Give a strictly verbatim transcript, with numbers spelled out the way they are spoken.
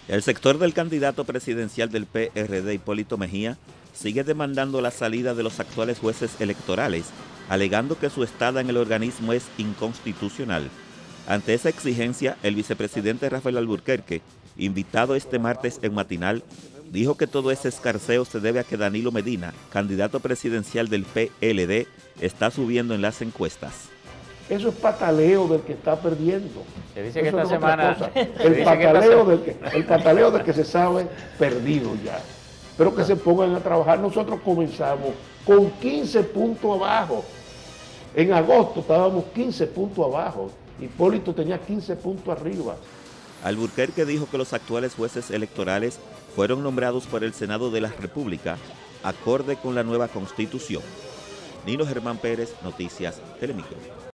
El sector del candidato presidencial del P R D, Hipólito Mejía, sigue demandando la salida de los actuales jueces electorales, alegando que su estada en el organismo es inconstitucional. Ante esa exigencia, el vicepresidente Rafael Alburquerque, invitado este martes en Matinal, dijo que todo ese escarceo se debe a que Danilo Medina, candidato presidencial del P L D, está subiendo en las encuestas. Eso es pataleo del que está perdiendo. Se dice que Eso esta no es otra semana... cosa. El pataleo, del que, el pataleo del que se sabe perdido ya. Pero que se pongan a trabajar. Nosotros comenzamos con quince puntos abajo. En agosto estábamos quince puntos abajo. Hipólito tenía quince puntos arriba. Alburquerque dijo que los actuales jueces electorales fueron nombrados por el Senado de la República, acorde con la nueva Constitución. Nino Germán Pérez, Noticias Telemicro.